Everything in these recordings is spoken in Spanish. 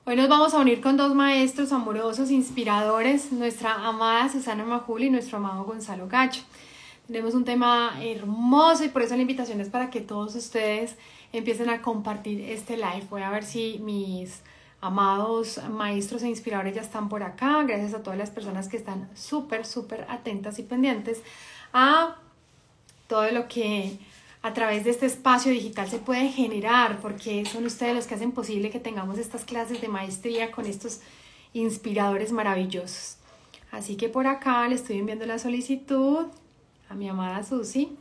Hoy nos vamos a unir con dos maestros amorosos, inspiradores, nuestra amada Susana Majul y nuestro amado Gonzalo Gacho. Tenemos un tema hermoso y por eso la invitación es para que todos ustedes empiecen a compartir este live. Voy a ver si mis amados maestros e inspiradores ya están por acá. Gracias a todas las personas que están súper atentas y pendientes a todo lo que a través de este espacio digital se puede generar, porque son ustedes los que hacen posible que tengamos estas clases de maestría con estos inspiradores maravillosos. Así que por acá le estoy enviando la solicitud a mi amada Susi.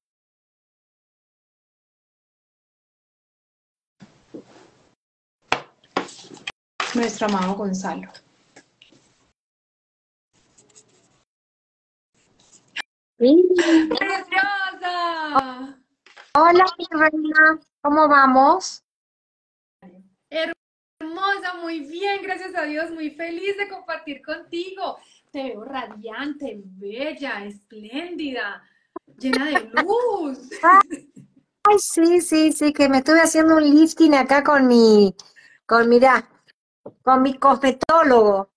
Nuestro amado Gonzalo. Sí. ¡Preciosa! Hola, mi reina, ¿cómo vamos? Hermosa, muy bien, gracias a Dios, muy feliz de compartir contigo. Te veo radiante, bella, espléndida, llena de luz. Ay, sí, que me estuve haciendo un lifting acá mirá, con mi cosmetólogo.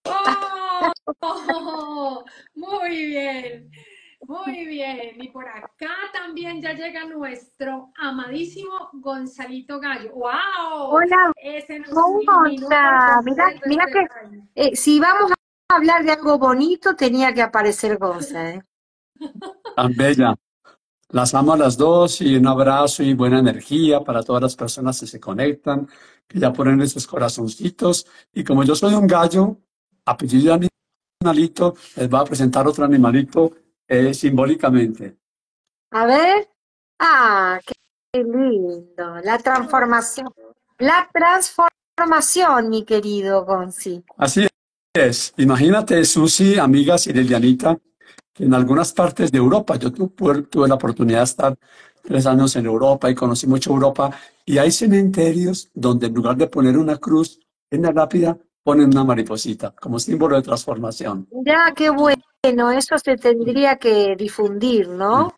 ¡Oh! Muy bien, muy bien. Y por acá también ya llega nuestro amadísimo Gonzalito Gallo. ¡Wow! Hola, Ese nos ¿cómo iluminó por está? completo Mirá este que año. si vamos a hablar de algo bonito, tenía que aparecer Gonza, ¿eh? Tan bella. Las amo a las dos y un abrazo y buena energía para todas las personas que se conectan, que ya ponen esos corazoncitos. Y como yo soy un gallo, apellido de animalito, les voy a presentar otro animalito simbólicamente. A ver, qué lindo, la transformación, mi querido Gonzi. Así es. Imagínate, Susi, amigas y Lilianita, que en algunas partes de Europa, tuve la oportunidad de estar 3 años en Europa y conocí mucho Europa, y hay cementerios donde en lugar de poner una cruz en la lápida, ponen una mariposita como símbolo de transformación. Ya, qué bueno, eso se tendría que difundir, ¿no?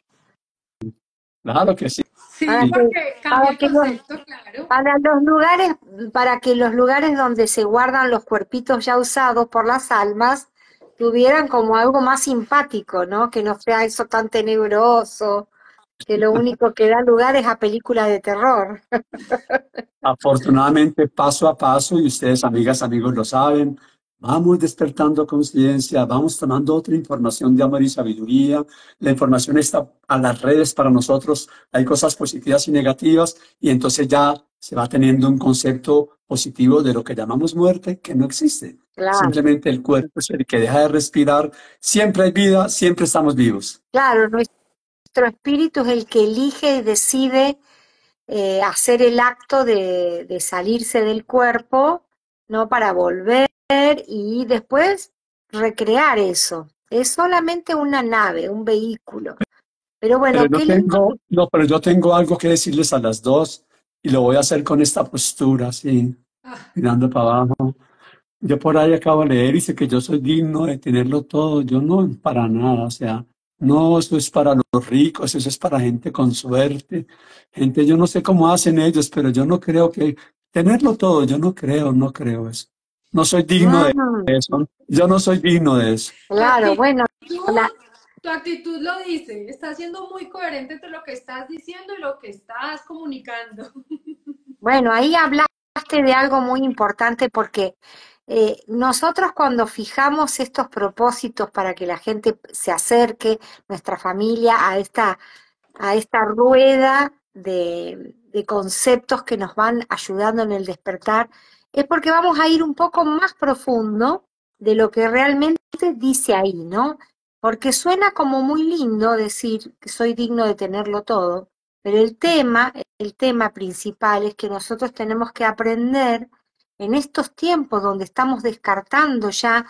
Claro que sí. Sí, porque cambia Para el que los, concepto, claro. para los lugares, para que los lugares donde se guardan los cuerpitos ya usados por las almas tuvieran como algo más simpático, ¿no? Que no sea eso tan tenebroso, que lo único que da lugar es a películas de terror. Afortunadamente, paso a paso, y ustedes, amigas, amigos, lo saben, vamos despertando conciencia, vamos tomando otra información de amor y sabiduría. La información está a las redes para nosotros, hay cosas positivas y negativas, y entonces ya se va teniendo un concepto positivo de lo que llamamos muerte, que no existe. Claro, Simplemente el cuerpo es el que deja de respirar. Siempre hay vida, siempre estamos vivos. claro, nuestro espíritu es el que elige y decide hacer el acto de salirse del cuerpo, ¿no? Para volver y después recrear eso. Es solamente una nave, un vehículo. Pero Pero bueno, yo qué lindo. tengo, no, pero yo tengo algo que decirles a las dos, y lo voy a hacer con esta postura, así, Ah, mirando para abajo. Yo por ahí acabo de leer y dice que yo soy digno de tenerlo todo. Yo no, para nada. O sea, no, eso es para los ricos, eso es para gente con suerte. Gente, yo no sé cómo hacen ellos, pero yo no creo que tenerlo todo, yo no creo eso. No soy digno de Mm, eso. Yo no soy digno de eso. tu claro, bueno, la- actitud, tu actitud lo dice. Estás siendo muy coherente entre lo que estás diciendo y lo que estás comunicando. bueno, ahí hablaste de algo muy importante porque nosotros cuando fijamos estos propósitos para que la gente se acerque, nuestra familia, a esta rueda de conceptos que nos van ayudando en el despertar, es porque vamos a ir un poco más profundo de lo que realmente dice ahí, ¿no? Porque suena como muy lindo decir que soy digno de tenerlo todo, pero el tema principal es que nosotros tenemos que aprender en estos tiempos donde estamos descartando ya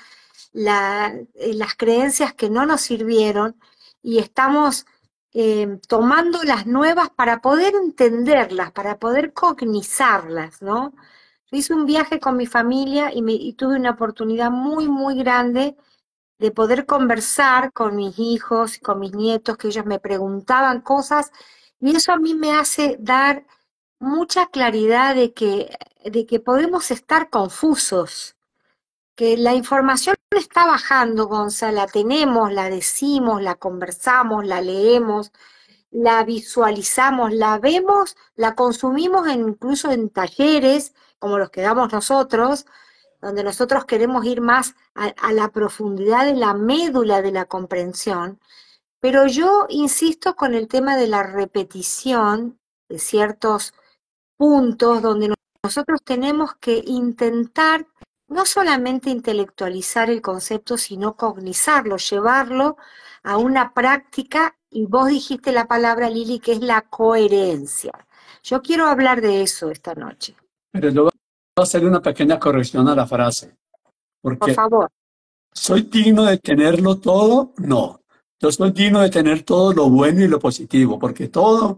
las creencias que no nos sirvieron y estamos tomando las nuevas para poder entenderlas, para poder cognizarlas, ¿no? Yo hice un viaje con mi familia y tuve una oportunidad muy grande de poder conversar con mis hijos, con mis nietos, que ellos me preguntaban cosas, y eso a mí me hace dar mucha claridad de que de que podemos estar confusos, que la información está bajando, Gonza, la tenemos, la decimos, la conversamos, la leemos, la visualizamos, la vemos, la consumimos incluso en talleres como los que damos nosotros, donde nosotros queremos ir más a la profundidad de la médula de la comprensión, pero yo insisto con el tema de la repetición de ciertos puntos donde nosotros tenemos que intentar no solamente intelectualizar el concepto, sino cognizarlo, llevarlo a una práctica, y vos dijiste la palabra, Lili, que es la coherencia. Yo quiero hablar de eso esta noche. Pero yo voy a hacer una pequeña corrección a la frase, Por porque favor. ¿soy digno de tenerlo todo? No. Yo soy digno de tener todo lo bueno y lo positivo, porque todo,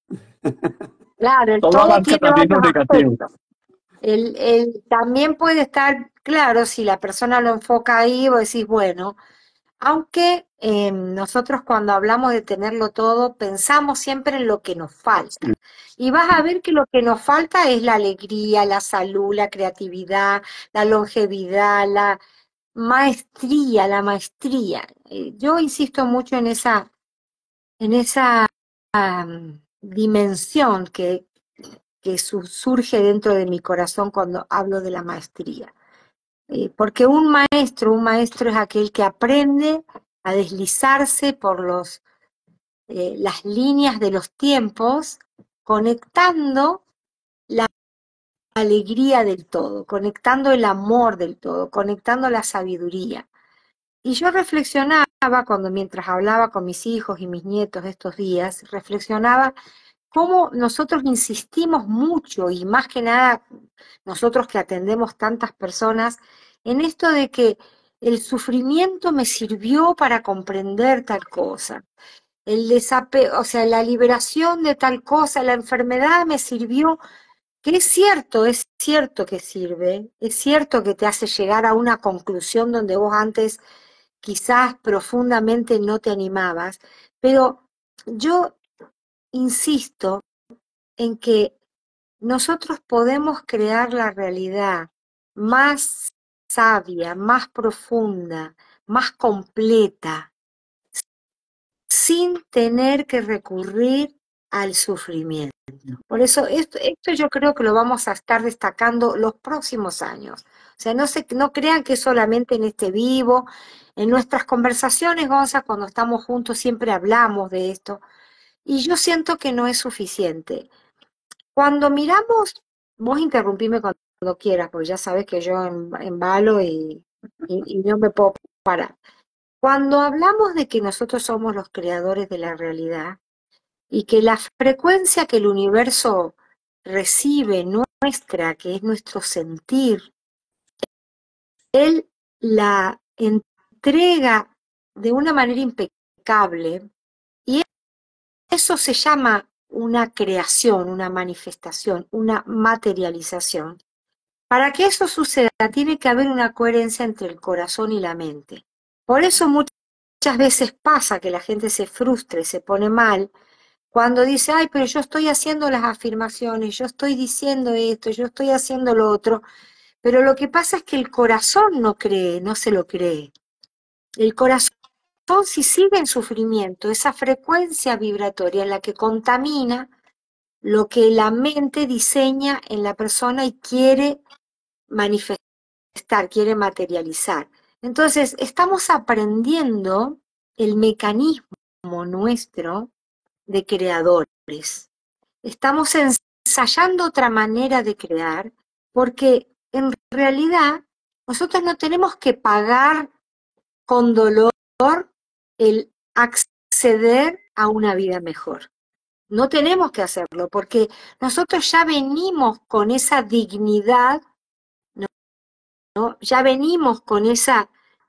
Claro, el todo todo abarca tiene también lo varios negativo. aspectos. También puede estar, claro, si la persona lo enfoca ahí, vos decís, bueno, aunque nosotros cuando hablamos de tenerlo todo, pensamos siempre en lo que nos falta. Y vas a ver que lo que nos falta es la alegría, la salud, la creatividad, la longevidad, la maestría, la maestría. Yo insisto mucho en esa dimensión que surge dentro de mi corazón cuando hablo de la maestría. Porque un maestro es aquel que aprende a deslizarse por las líneas de los tiempos, conectando la alegría del todo, conectando el amor del todo, conectando la sabiduría. Y yo reflexionaba mientras hablaba con mis hijos y mis nietos estos días, reflexionaba cómo nosotros insistimos mucho, y más que nada nosotros que atendemos tantas personas, en esto de que el sufrimiento me sirvió para comprender tal cosa, el desapego, o sea, la liberación de tal cosa, la enfermedad me sirvió, que es cierto que sirve, es cierto que te hace llegar a una conclusión donde vos antes quizás profundamente no te animabas, pero yo insisto en que nosotros podemos crear la realidad más sabia, más profunda, más completa, sin tener que recurrir al sufrimiento. Por eso esto yo creo que lo vamos a estar destacando los próximos años. O sea, no crean que solamente en este vivo, en nuestras conversaciones, Gonza, cuando estamos juntos siempre hablamos de esto, y yo siento que no es suficiente. Cuando miramos, vos interrumpime cuando quieras, porque ya sabes que yo embalo y no me puedo parar. Cuando hablamos de que nosotros somos los creadores de la realidad y que la frecuencia que el universo recibe nuestra, que es nuestro sentir, él la entrega de una manera impecable, y eso se llama una creación, una manifestación, una materialización. Para que eso suceda, tiene que haber una coherencia entre el corazón y la mente. Por eso muchas veces pasa que la gente se frustra y se pone mal cuando dice, ay, pero yo estoy haciendo las afirmaciones, yo estoy diciendo esto, yo estoy haciendo lo otro, pero lo que pasa es que el corazón no cree, no se lo cree. El corazón, si sigue en sufrimiento, esa frecuencia vibratoria en la que contamina lo que la mente diseña en la persona y quiere manifestar, quiere materializar. Entonces, estamos aprendiendo el mecanismo nuestro de creadores. Estamos ensayando otra manera de crear, porque en realidad nosotros no tenemos que pagar con dolor el acceder a una vida mejor. No tenemos que hacerlo, porque nosotros ya venimos con esa dignidad, ¿no? Ya venimos con esa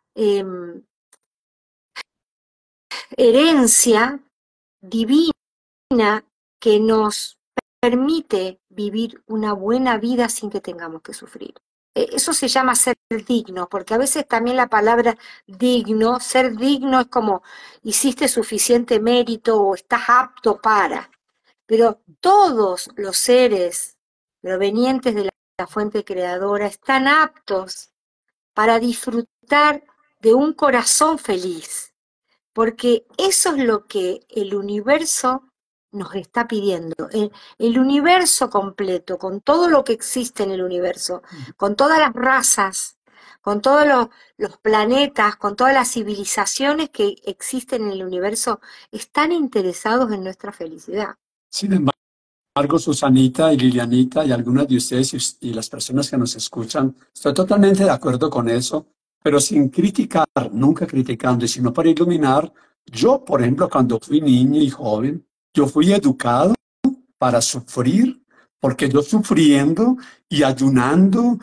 herencia divina que nos permite vivir una buena vida sin que tengamos que sufrir. Eso se llama ser digno, porque a veces también la palabra digno, ser digno es como hiciste suficiente mérito o estás apto para, pero todos los seres provenientes de la fuente creadora, están aptos para disfrutar de un corazón feliz, porque eso es lo que el universo nos está pidiendo. El universo completo, con todo lo que existe en el universo, con todas las razas, con todos los planetas, con todas las civilizaciones que existen en el universo, están interesados en nuestra felicidad. Sin embargo, Susanita y Lilianita y algunas de ustedes y las personas que nos escuchan, estoy totalmente de acuerdo con eso, pero sin criticar, nunca criticando, sino para iluminar. Yo, por ejemplo, cuando fui niño y joven, yo fui educado para sufrir, porque yo sufriendo y ayunando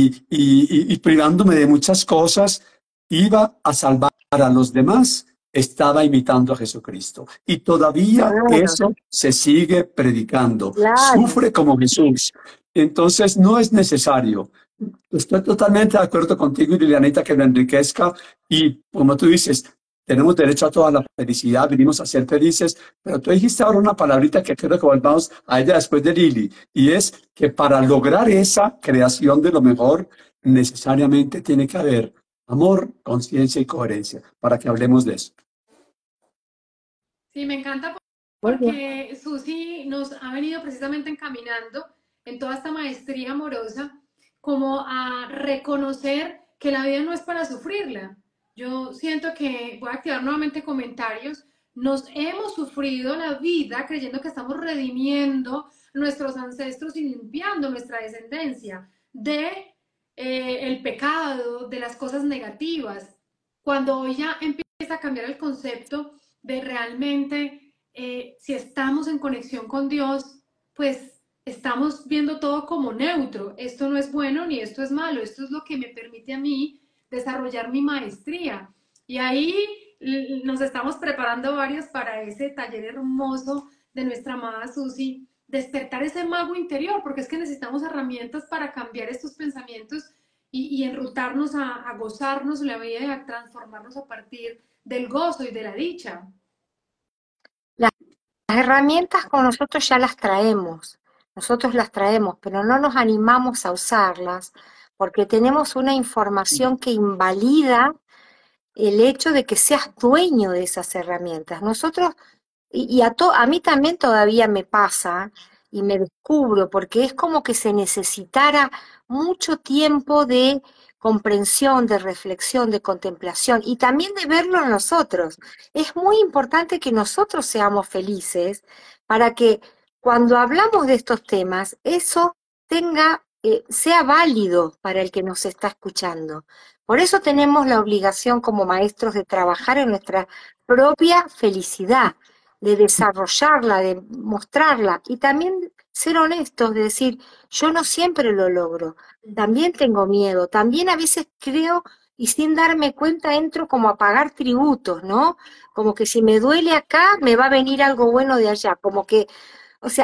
y privándome de muchas cosas, iba a salvar a los demás, estaba imitando a Jesucristo. Y todavía Claro, eso se sigue predicando. claro. Sufre como Jesús. Entonces no es necesario. Estoy totalmente de acuerdo contigo, Lilianita, que lo enriquezca y como tú dices, tenemos derecho a toda la felicidad, vinimos a ser felices, pero tú dijiste ahora una palabrita que creo que volvamos a ella después de Lili, y es que para lograr esa creación de lo mejor, necesariamente tiene que haber amor, conciencia y coherencia, para que hablemos de eso. Sí, me encanta Muy bien. porque Susi nos ha venido precisamente encaminando en toda esta maestría amorosa como a reconocer que la vida no es para sufrirla. Yo siento que voy a activar nuevamente comentarios. Nos hemos sufrido la vida creyendo que estamos redimiendo nuestros ancestros y limpiando nuestra descendencia de el pecado, de las cosas negativas. Cuando hoy ya empieza a cambiar el concepto de realmente, si estamos en conexión con Dios, pues estamos viendo todo como neutro. Esto no es bueno ni esto es malo. Esto es lo que me permite a mí desarrollar mi maestría. Y ahí nos estamos preparando varios para ese taller hermoso de nuestra amada Susi, despertar ese mago interior, porque es que necesitamos herramientas para cambiar estos pensamientos y enrutarnos a gozarnos la vida y a transformarnos a partir del gozo y de la dicha. Las herramientas con nosotros ya nosotros las traemos, pero no nos animamos a usarlas porque tenemos una información que invalida el hecho de que seas dueño de esas herramientas. Nosotros, a mí también todavía me pasa y me descubro, porque es como que se necesitara mucho tiempo de comprensión, de reflexión, de contemplación y también de verlo en nosotros. Es muy importante que nosotros seamos felices para que cuando hablamos de estos temas, eso sea válido para el que nos está escuchando. Por eso tenemos la obligación como maestros de trabajar en nuestra propia felicidad, de desarrollarla, de mostrarla y también ser honestos, de decir, yo no siempre lo logro, también tengo miedo, también a veces creo y sin darme cuenta entro como a pagar tributos, ¿no? Como que si me duele acá, me va a venir algo bueno de allá, como que, o sea,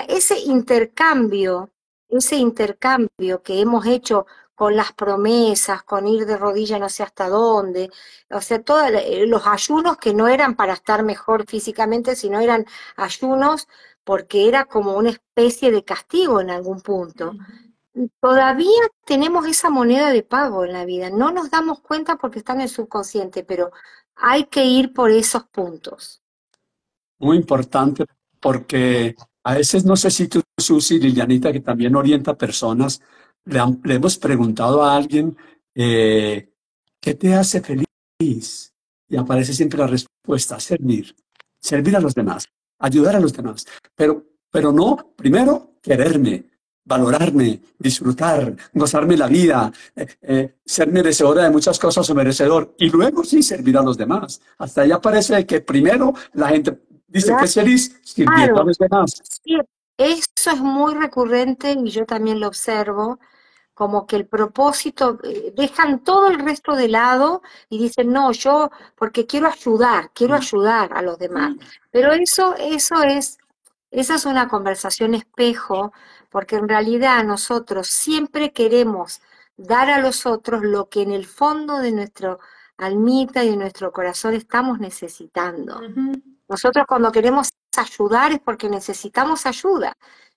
ese intercambio que hemos hecho con las promesas, con ir de rodilla no sé hasta dónde, o sea, todos los ayunos que no eran para estar mejor físicamente, sino eran ayunos porque era como una especie de castigo en algún punto. Todavía tenemos esa moneda de pago en la vida, no nos damos cuenta porque está en el subconsciente, pero hay que ir por esos puntos. Muy importante porque a veces no sé si tú, Susi, Lilianita, que también orienta personas, le hemos preguntado a alguien ¿qué te hace feliz? Y aparece siempre la respuesta, servir a los demás, ayudar a los demás. Pero no, primero, quererme, valorarme, disfrutar, gozarme la vida, ser merecedora de muchas cosas o merecedor, y luego sí servir a los demás. Hasta ahí aparece que primero la gente dice que es feliz sirviendo a Claro, los demás. sí, eso es muy recurrente y yo también lo observo, como que el propósito, dejan todo el resto de lado y dicen, no, yo, porque quiero ayudar a los demás. Pero esa es una conversación espejo, porque en realidad nosotros siempre queremos dar a los otros lo que en el fondo de nuestro almita y de nuestro corazón estamos necesitando. Nosotros cuando queremos ayudar es porque necesitamos ayuda.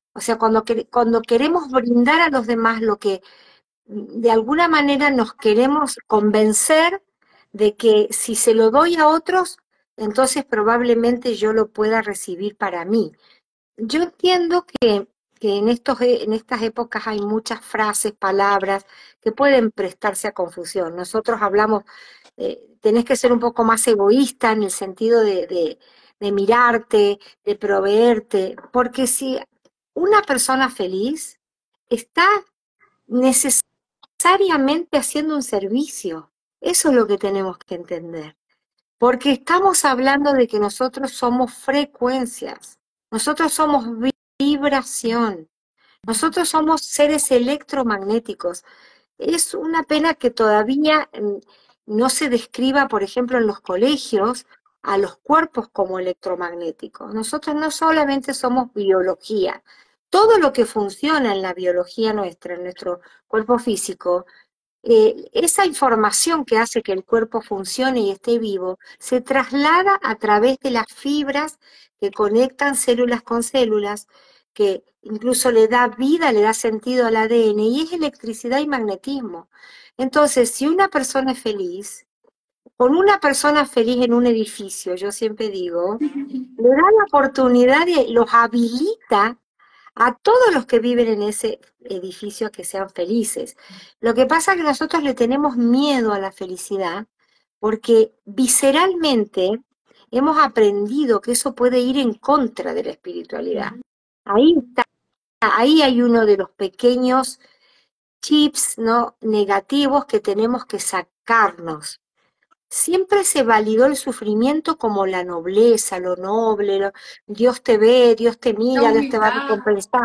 O sea, cuando queremos brindar a los demás lo que de alguna manera nos queremos convencer de que si se lo doy a otros, entonces probablemente yo lo pueda recibir para mí. Yo entiendo que en estas épocas hay muchas frases, palabras que pueden prestarse a confusión. Nosotros hablamos, tenés que ser un poco más egoísta en el sentido de mirarte, de proveerte, porque si una persona feliz está necesariamente haciendo un servicio, eso es lo que tenemos que entender. Porque estamos hablando de que nosotros somos frecuencias, nosotros somos vibración, nosotros somos seres electromagnéticos. Es una pena que todavía no se describa, por ejemplo, en los colegios a los cuerpos como electromagnéticos. Nosotros no solamente somos biología, todo lo que funciona en la biología nuestra, en nuestro cuerpo físico, esa información que hace que el cuerpo funcione y esté vivo se traslada a través de las fibras que conectan células con células, que incluso le da vida, le da sentido al ADN, y es electricidad y magnetismo. Entonces, si una persona es feliz, con una persona feliz en un edificio, yo siempre digo, le da la oportunidad y los habilita a todos los que viven en ese edificio a que sean felices. Lo que pasa es que nosotros le tenemos miedo a la felicidad porque visceralmente hemos aprendido que eso puede ir en contra de la espiritualidad. Ahí está, ahí hay uno de los pequeños chips, ¿no?, negativos que tenemos que sacarnos. Siempre se validó el sufrimiento como la nobleza, lo noble, Dios te ve, Dios te mira, Dios te va a recompensar.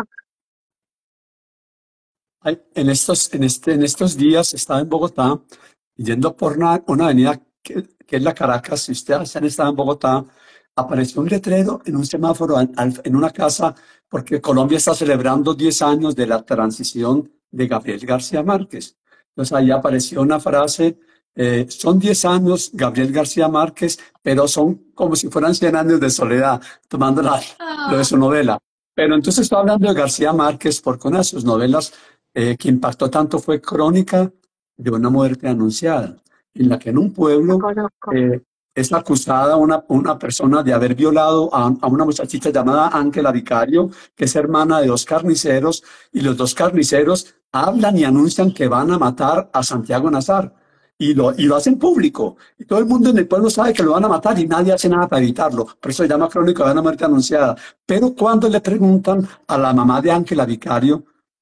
En estos días estaba en Bogotá, yendo por una avenida que es la Caracas. Si ustedes han estado en Bogotá, apareció un letrero en un semáforo, en una casa, porque Colombia está celebrando 10 años de la transición de Gabriel García Márquez. Entonces ahí apareció una frase, son 10 años Gabriel García Márquez, pero son como si fueran 100 años de soledad, tomando lo de su novela. Pero entonces estoy hablando de García Márquez porque una de sus novelas que impactó tanto fue Crónica de una muerte anunciada, en la que en un Lo pueblo conozco. es acusada una persona de haber violado a una muchachita llamada Ángela Vicario, que es hermana de dos carniceros, y los dos carniceros hablan y anuncian que van a matar a Santiago Nazar. Y lo hacen público. Y todo el mundo en el pueblo sabe que lo van a matar y nadie hace nada para evitarlo. Por eso se llama Crónica de una muerte anunciada. Pero cuando le preguntan a la mamá de Ángela Vicario,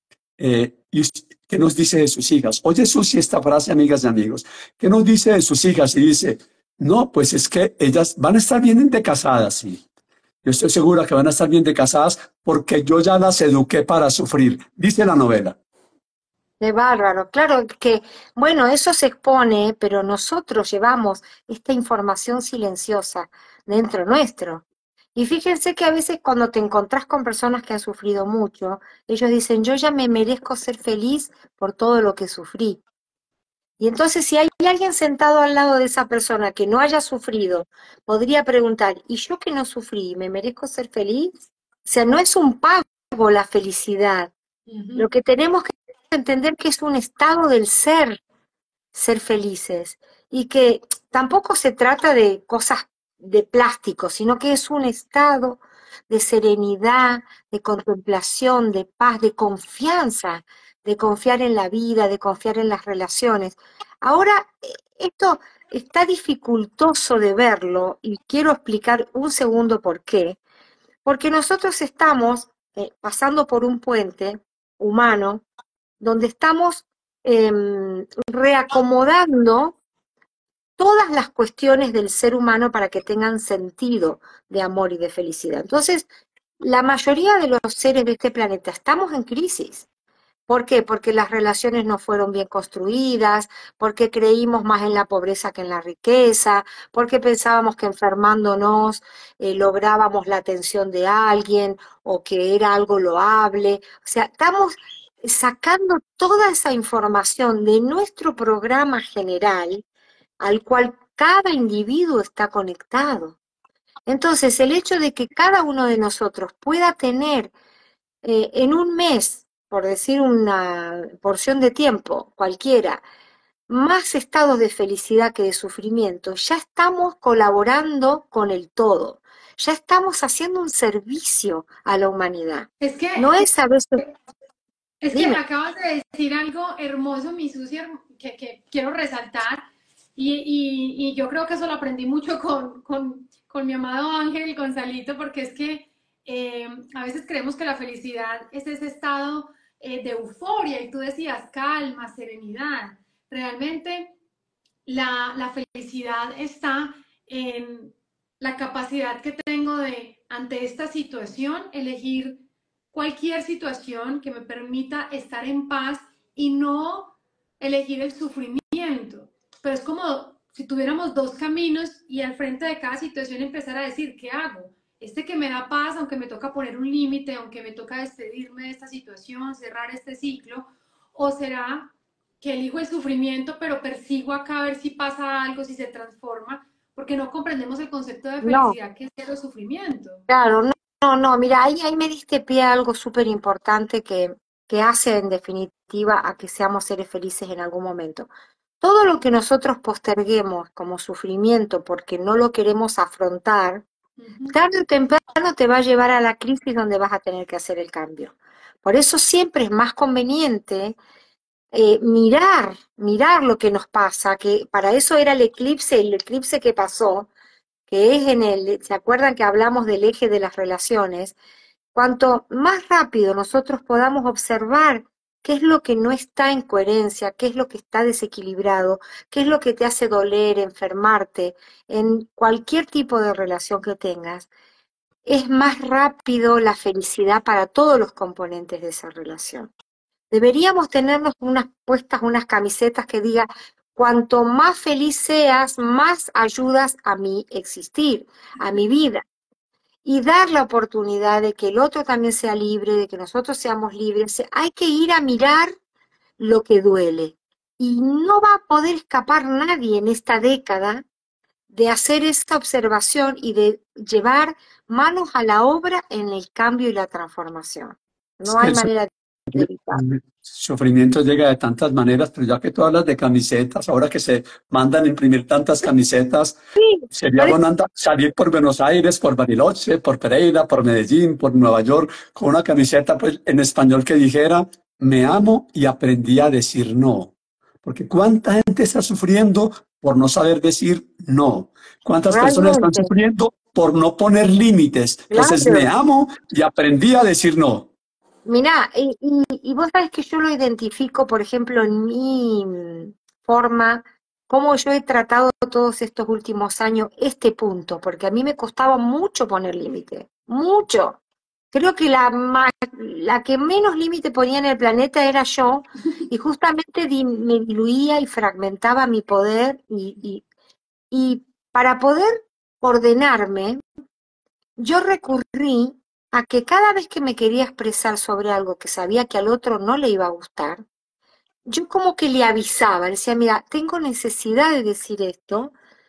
¿qué nos dice de sus hijas? Oye, Susi, esta frase, amigas y amigos, ¿qué nos dice de sus hijas? Y dice, no, pues es que ellas van a estar bien de casadas, sí. Yo estoy segura que van a estar bien de casadas porque yo ya las eduqué para sufrir, dice la novela. Qué bárbaro. Claro que, bueno, eso se expone, pero nosotros llevamos esta información silenciosa dentro nuestro. Y fíjense que a veces cuando te encontrás con personas que han sufrido mucho, ellos dicen, yo ya me merezco ser feliz por todo lo que sufrí. Y entonces si hay alguien sentado al lado de esa persona que no haya sufrido, podría preguntar, ¿y yo que no sufrí, me merezco ser feliz? O sea, no es un pago la felicidad. Lo que tenemos que entender que es un estado del ser felices, y que tampoco se trata de cosas de plástico, sino que es un estado de serenidad, de contemplación, de paz, de confianza, de confiar en la vida, de confiar en las relaciones. Ahora, esto está dificultoso de verlo y quiero explicar un segundo por qué. Porque nosotros estamos pasando por un puente humano donde estamos reacomodando todas las cuestiones del ser humano para que tengan sentido de amor y de felicidad. Entonces, la mayoría de los seres de este planeta estamos en crisis. ¿Por qué? Porque las relaciones no fueron bien construidas, porque creímos más en la pobreza que en la riqueza, porque pensábamos que enfermándonos lográbamos la atención de alguien o que era algo loable. O sea, estamos sacando toda esa información de nuestro programa general al cual cada individuo está conectado. Entonces, el hecho de que cada uno de nosotros pueda tener en un mes, por decir una porción de tiempo cualquiera, más estados de felicidad que de sufrimiento, ya estamos colaborando con el todo, ya estamos haciendo un servicio a la humanidad. Es que, No es a veces, es que dime, acabas de decir algo hermoso, mi Susi, que quiero resaltar. Y yo creo que eso lo aprendí mucho con mi amado Ángel y Gonzalito, porque es que a veces creemos que la felicidad es ese estado de euforia, y tú decías calma, serenidad. Realmente la felicidad está en la capacidad que tengo de, ante esta situación, elegir cualquier situación que me permita estar en paz y no elegir el sufrimiento. Pero es como si tuviéramos dos caminos y al frente de cada situación empezar a decir, ¿qué hago? Este que me da paz, aunque me toca poner un límite, aunque me toca despedirme de esta situación, cerrar este ciclo, o será que elijo el sufrimiento, pero persigo acá a ver si pasa algo, si se transforma, porque no comprendemos el concepto de no, felicidad que es cero sufrimiento. claro, no, mira, ahí me diste pie a algo súper importante que hace en definitiva a que seamos seres felices en algún momento. Todo lo que nosotros posterguemos como sufrimiento porque no lo queremos afrontar, tarde o temprano te va a llevar a la crisis donde vas a tener que hacer el cambio. Por eso siempre es más conveniente mirar lo que nos pasa, que para eso era el eclipse que pasó, que es ¿se acuerdan que hablamos del eje de las relaciones? Cuanto más rápido nosotros podamos observar qué es lo que no está en coherencia, qué es lo que está desequilibrado, qué es lo que te hace doler, enfermarte, en cualquier tipo de relación que tengas, es más rápido la felicidad para todos los componentes de esa relación. Deberíamos tenernos puestas unas camisetas que diga, cuanto más feliz seas, más ayudas a mi existir, a mi vida. Y dar la oportunidad de que el otro también sea libre, de que nosotros seamos libres. Hay que ir a mirar lo que duele. Y no va a poder escapar nadie en esta década de hacer esta observación y de llevar manos a la obra en el cambio y la transformación. Es No que hay manera de evitar. el sufrimiento llega de tantas maneras, pero ya que tú hablas de camisetas, ahora que se mandan a imprimir tantas camisetas, Sí, sería por eso, bueno salir por Buenos Aires, por Bariloche, por Pereira, por Medellín, por Nueva York, con una camiseta pues, en español que dijera, me amo y aprendí a decir no. Porque cuánta gente está sufriendo por no saber decir no. Cuántas personas están realmente, sufriendo por no poner límites. Entonces, me claro. amo y aprendí a decir no. Mirá, y vos sabés que yo lo identifico, por ejemplo, en mi forma, cómo yo he tratado todos estos últimos años este punto, porque a mí me costaba mucho poner límite, mucho. Creo que la que menos límite ponía en el planeta era yo, y justamente me diluía y fragmentaba mi poder, y para poder ordenarme, yo recurrí a que cada vez que me quería expresar sobre algo que sabía que al otro no le iba a gustar, yo como que le avisaba, le decía, mira, tengo necesidad de decir esto,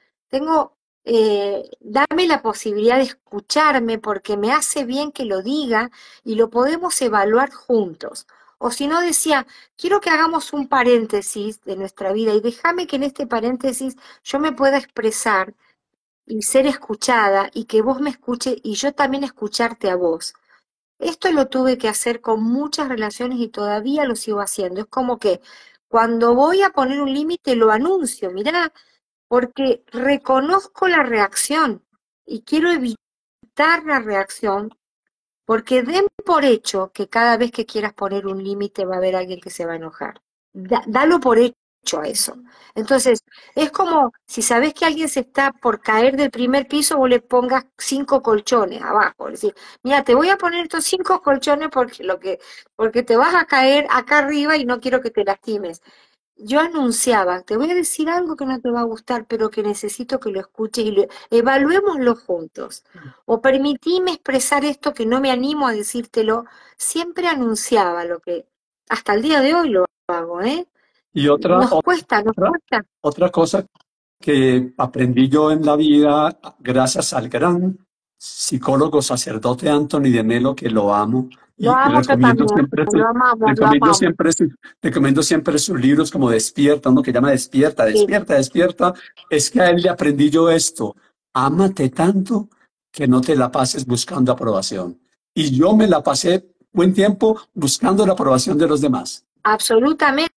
dame la posibilidad de escucharme porque me hace bien que lo diga y lo podemos evaluar juntos. O si no decía, quiero que hagamos un paréntesis de nuestra vida y déjame que en este paréntesis yo me pueda expresar y ser escuchada y que vos me escuches y yo también escucharte a vos. Esto lo tuve que hacer con muchas relaciones y todavía lo sigo haciendo. Es como que cuando voy a poner un límite lo anuncio, mirá, porque reconozco la reacción y quiero evitar la reacción porque den por hecho que cada vez que quieras poner un límite va a haber alguien que se va a enojar. Dalo por hecho a eso. Entonces, es como si sabes que alguien se está por caer del primer piso, vos le pongas 5 colchones abajo. Es decir, mira, te voy a poner estos 5 colchones porque te vas a caer acá arriba y no quiero que te lastimes. Yo anunciaba, te voy a decir algo que no te va a gustar, pero que necesito que lo escuches y evaluémoslo juntos. O permitíme expresar esto que no me animo a decírtelo. Siempre anunciaba lo que hasta el día de hoy lo hago, ¿eh? Y otra, Nos cuesta, nos otra, cuesta. otra cosa que aprendí yo en la vida, gracias al gran psicólogo sacerdote Anthony de Melo, que lo amo, Lo y amo yo recomiendo también, siempre, lo amamos, lo recomiendo amamos. siempre, recomiendo siempre sus libros como Despierta, uno que llama Despierta, Sí, Despierta, Despierta. Es que a él le aprendí yo esto: ámate tanto que no te la pases buscando aprobación. Y yo me la pasé buen tiempo buscando la aprobación de los demás. absolutamente.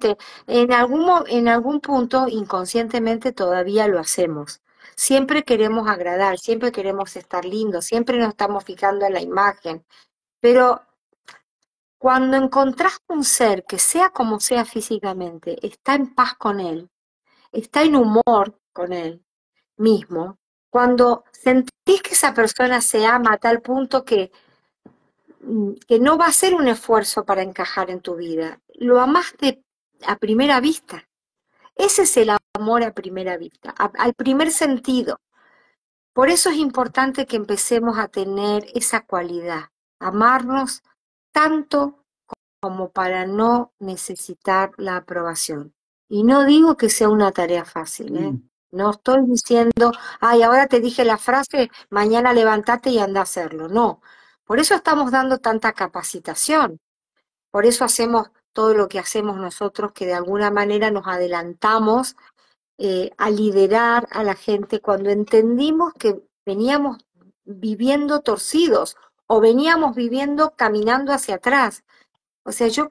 En algún punto, inconscientemente, todavía lo hacemos. Siempre queremos agradar, siempre queremos estar lindos, siempre nos estamos fijando en la imagen. Pero cuando encontrás un ser que sea como sea físicamente, está en paz con él, está en humor con él mismo, cuando sentís que esa persona se ama a tal punto que no va a ser un esfuerzo para encajar en tu vida, lo amaste a primera vista. Ese es el amor a primera vista, al primer sentido. Por eso es importante que empecemos a tener esa cualidad, amarnos tanto como para no necesitar la aprobación. Y no digo que sea una tarea fácil, ¿eh? Mm. No estoy diciendo, ay, ahora te dije la frase, mañana levántate y anda a hacerlo. No. Por eso estamos dando tanta capacitación. Por eso hacemos todo lo que hacemos nosotros, que de alguna manera nos adelantamos a liderar a la gente cuando entendimos que veníamos viviendo torcidos o veníamos viviendo caminando hacia atrás. O sea, yo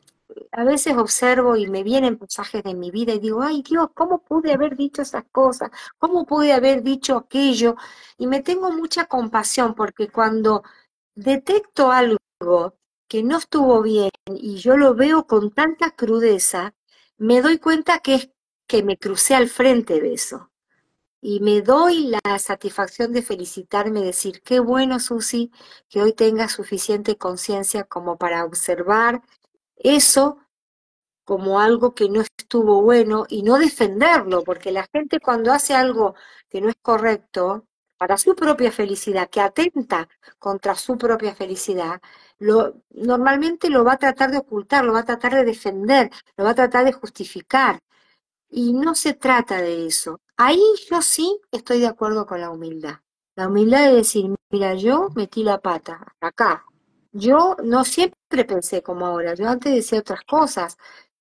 a veces observo y me vienen pasajes de mi vida y digo, ay Dios, ¿cómo pude haber dicho esas cosas? ¿Cómo pude haber dicho aquello? Y me tengo mucha compasión porque cuando detecto algo que no estuvo bien y yo lo veo con tanta crudeza, me doy cuenta que es que me crucé al frente de eso. Y me doy la satisfacción de felicitarme, decir, qué bueno, Susi, que hoy tengas suficiente conciencia como para observar eso como algo que no estuvo bueno y no defenderlo, porque la gente cuando hace algo que no es correcto, para su propia felicidad, que atenta contra su propia felicidad, normalmente lo va a tratar de ocultar, lo va a tratar de defender, lo va a tratar de justificar. Y no se trata de eso. Ahí yo sí estoy de acuerdo con la humildad. La humildad de decir, mira, yo metí la pata hasta acá. Yo no siempre pensé como ahora, yo antes decía otras cosas,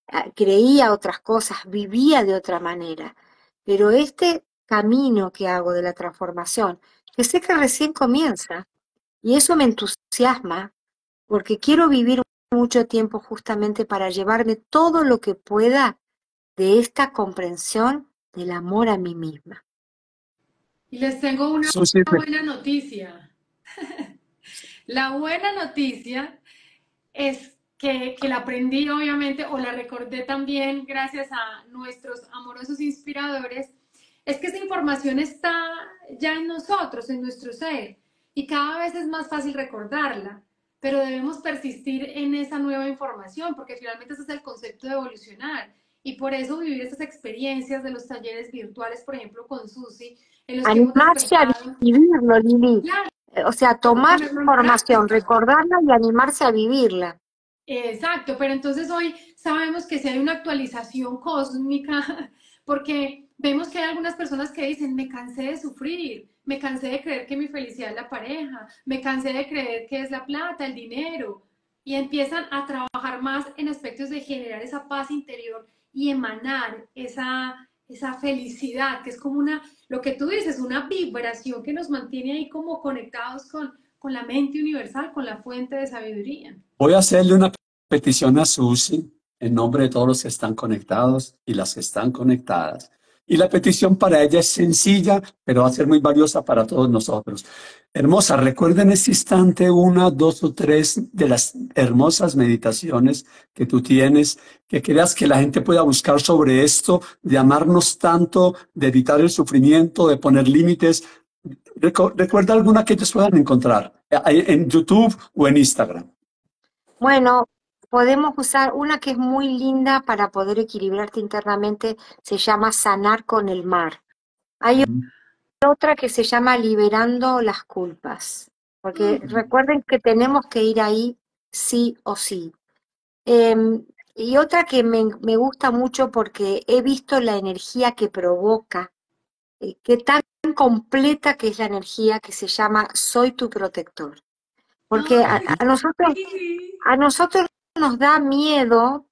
creía otras cosas, vivía de otra manera. Pero este camino que hago de la transformación, que sé que recién comienza, y eso me entusiasma, porque quiero vivir mucho tiempo justamente para llevarme todo lo que pueda de esta comprensión del amor a mí misma. Y les tengo una Susi, buena noticia. La buena noticia es que la aprendí obviamente o la recordé también gracias a nuestros amorosos inspiradores, es que esa información está ya en nosotros, en nuestro ser, y cada vez es más fácil recordarla, pero debemos persistir en esa nueva información, porque finalmente ese es el concepto de evolucionar, y por eso vivir estas experiencias de los talleres virtuales, por ejemplo, con Susi, en los que hemos Animarse a despertado, vivirlo, Lili. claro, O sea, tomar ponerlo en información, práctica. recordarla y animarse a vivirla. Exacto, pero entonces hoy sabemos que si hay una actualización cósmica, porque vemos que hay algunas personas que dicen, me cansé de sufrir, me cansé de creer que mi felicidad es la pareja, me cansé de creer que es la plata, el dinero, y empiezan a trabajar más en aspectos de generar esa paz interior y emanar esa felicidad, que es como lo que tú dices, una vibración que nos mantiene ahí como conectados con la mente universal, con la fuente de sabiduría. voy a hacerle una petición a Susi en nombre de todos los que están conectados y las que están conectadas. Y la petición para ella es sencilla, pero va a ser muy valiosa para todos nosotros. Hermosa, recuerda en este instante una, dos o tres de las hermosas meditaciones que tú tienes, que creas que la gente pueda buscar sobre esto, de amarnos tanto, de evitar el sufrimiento, de poner límites. Recuerda alguna que ellos puedan encontrar en YouTube o en Instagram. Bueno, podemos usar una que es muy linda para poder equilibrarte internamente, se llama Sanar con el mar. Hay Mm. otra que se llama Liberando las culpas, porque recuerden que tenemos que ir ahí sí o sí. Y otra que me gusta mucho porque he visto la energía que provoca, qué tanta tan completa que es la energía que se llama Soy tu protector. Porque Ay, sí. a nosotros nos da miedo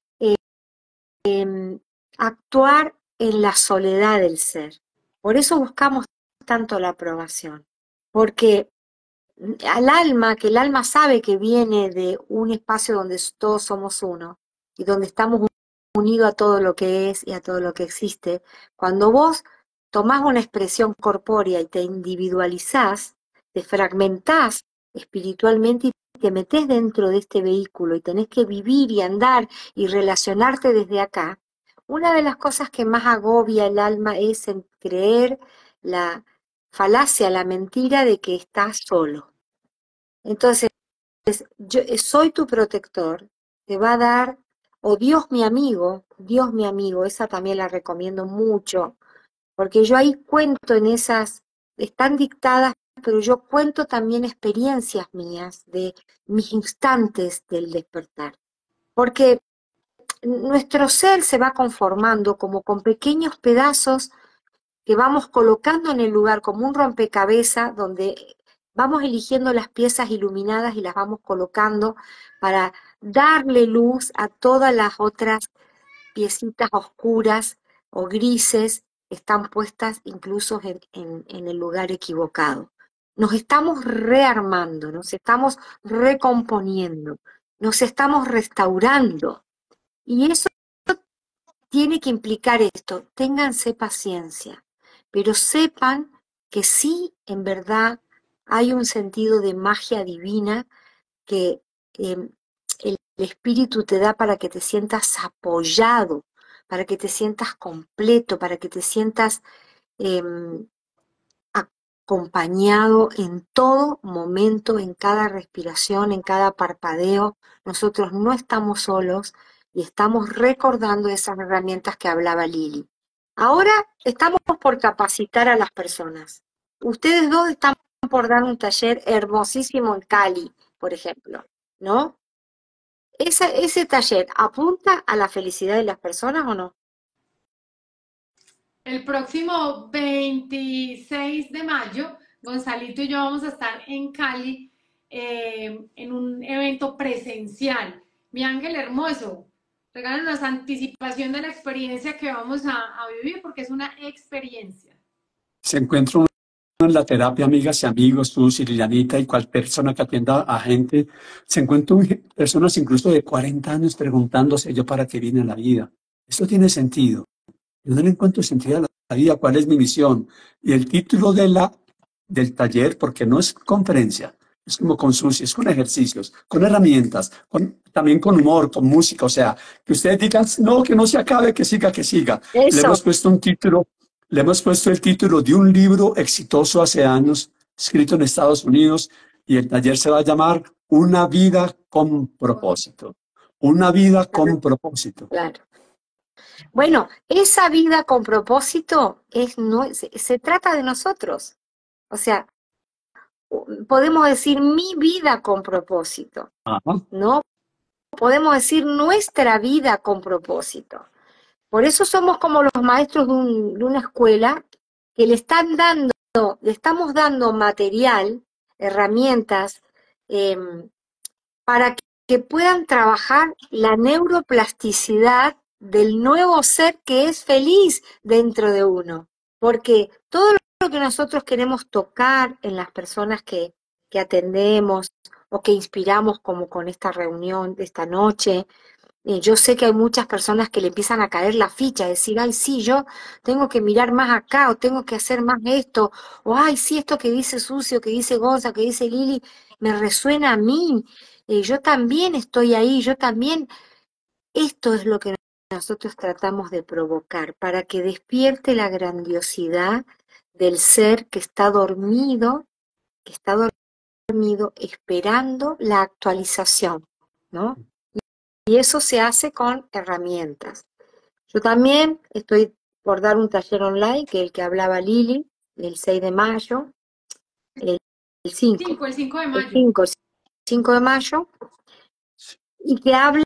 actuar en la soledad del ser. Por eso buscamos tanto la aprobación. Porque al alma, que el alma sabe que viene de un espacio donde todos somos uno y donde estamos unidos a todo lo que es y a todo lo que existe, cuando vos tomás una expresión corpórea y te individualizás, te fragmentás espiritualmente y te metés dentro de este vehículo y tenés que vivir y andar y relacionarte desde acá, una de las cosas que más agobia el alma es en creer la falacia, la mentira de que estás solo. Entonces, yo soy tu protector, te va a dar, o Dios mi amigo, esa también la recomiendo mucho, porque yo ahí cuento en esas, están dictadas, pero yo cuento también experiencias mías de mis instantes del despertar, porque nuestro ser se va conformando como con pequeños pedazos que vamos colocando en el lugar como un rompecabezas donde vamos eligiendo las piezas iluminadas y las vamos colocando para darle luz a todas las otras piecitas oscuras o grises que están puestas incluso en el lugar equivocado. Nos estamos rearmando, nos estamos recomponiendo, nos estamos restaurando. Y eso tiene que implicar esto, ténganse paciencia, pero sepan que sí, en verdad, hay un sentido de magia divina que el espíritu te da para que te sientas apoyado, para que te sientas completo, para que te sientas eh, acompañado en todo momento, en cada respiración, en cada parpadeo. Nosotros no estamos solos y estamos recordando esas herramientas que hablaba Lili. Ahora estamos por capacitar a las personas. Ustedes dos están por dar un taller hermosísimo en Cali, por ejemplo, ¿no? ¿Ese taller apunta a la felicidad de las personas o no? El próximo 26 de mayo, Gonzalito y yo vamos a estar en Cali en un evento presencial. Mi ángel hermoso, regálanos anticipación de la experiencia que vamos a vivir porque es una experiencia. Se encuentra uno en la terapia, amigas y amigos, tú, Lilianita, y cual persona que atienda a gente, se encuentran personas incluso de 40 años preguntándose yo para qué vine a la vida. ¿Esto tiene sentido? Yo no le encuentro sentido a la vida, ¿cuál es mi misión? Y el título del taller, porque no es conferencia, es como con sushi, es con ejercicios, con herramientas, también con humor, con música, o sea, que ustedes digan, no, que no se acabe, que siga, que siga. Le Eso, hemos puesto un título, le hemos puesto el título de un libro exitoso hace años, escrito en Estados Unidos, y el taller se va a llamar Una vida con propósito. Una vida con propósito. claro. Bueno, esa vida con propósito se trata de nosotros. O sea, podemos decir mi vida con propósito, Ajá. ¿no? Podemos decir nuestra vida con propósito. Por eso somos como los maestros de una escuela que le estamos dando material, herramientas, para que puedan trabajar la neuroplasticidad del nuevo ser que es feliz dentro de uno. Porque todo lo que nosotros queremos tocar en las personas que atendemos o que inspiramos como con esta reunión de esta noche, yo sé que hay muchas personas que le empiezan a caer la ficha, decir, ay, sí, yo tengo que mirar más acá, o tengo que hacer más esto, o ay, sí, esto que dice Sucio, que dice Gonza, que dice Lili, me resuena a mí, yo también estoy ahí, yo también, esto es lo que nosotros tratamos de provocar, para que despierte la grandiosidad del ser que está dormido esperando la actualización, ¿no? Y eso se hace con herramientas. Yo también estoy por dar un taller online, que es el que hablaba Lili, el 6 de mayo, el 5, El 5 de el mayo. 5, el 5 de mayo, y que habla